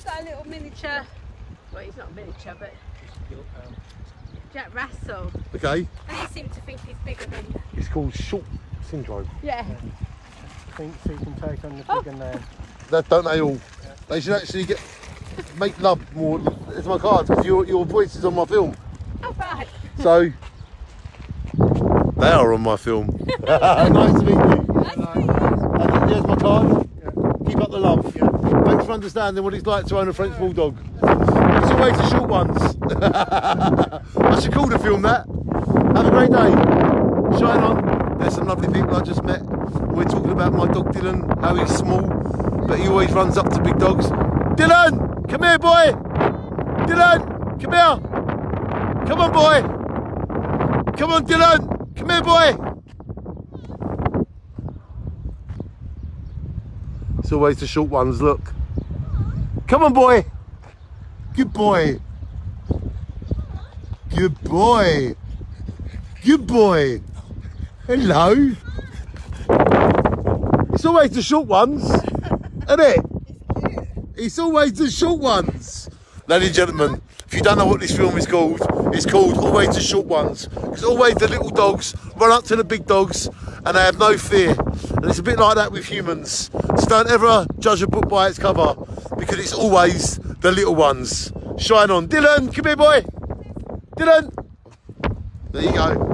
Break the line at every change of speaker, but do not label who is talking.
got a little miniature. Well, he's not a miniature, but Jack Russell.
Okay.
And he seemed to think he's bigger than.
It's called short syndrome.
Yeah.
Thinks he can take on the bigger man.
That don't they all? They should actually make love more. It's my card because your voice is on my film.
Oh right.
So they are on my film. Nice to meet you.
Nice to meet you.
And here's my card.
Yeah.
Keep up the love.
Yeah.
Thanks for understanding what it's like to own a French bulldog. It's always the short ones. I should call the film that. Have a great day. Shine on. There's some lovely people I just met. We're talking about my dog Dylan, how he's small, but he always runs up to big dogs. Dylan, come here, boy. Dylan, come here. Come on, boy. Come on, Dylan. Come here, boy. It's always the short ones, look. Come on, boy. Good boy. Good boy. Good boy. Hello. It's always the short ones, isn't it? It's always the short ones. Ladies and gentlemen, if you don't know what this film is called, it's called Always the Short Ones. Because always the little dogs run up to the big dogs and they have no fear. And it's a bit like that with humans. So don't ever judge a book by its cover because it's always the little ones. Shine on. Dylan, come here, boy. Dylan. There you go.